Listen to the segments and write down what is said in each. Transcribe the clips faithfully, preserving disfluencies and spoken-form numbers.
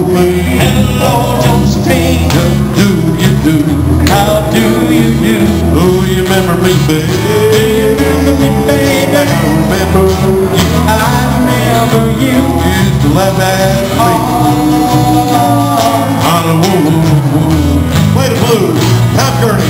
Josephine. Hello, Josephine. How do you do? How do you do? Oh, you remember me, baby? Do you remember me, baby? I remember you. I remember you. You used to laugh at me. On a woo woo woo. Play the blues. Tom Gurney.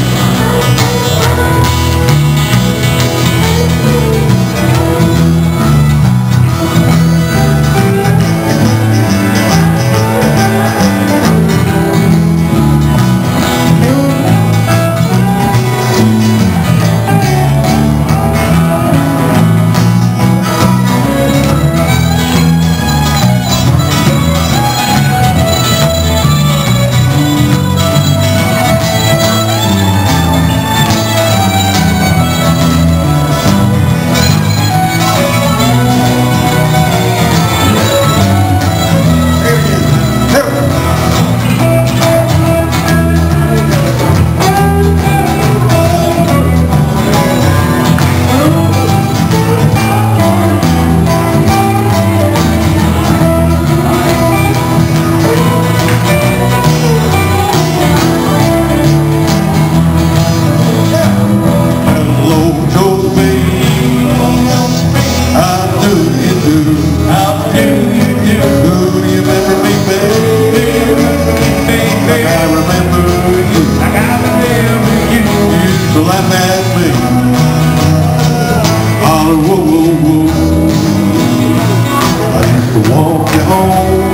Laugh at me. Holler, whoa, whoa, whoa. I used to walk you home.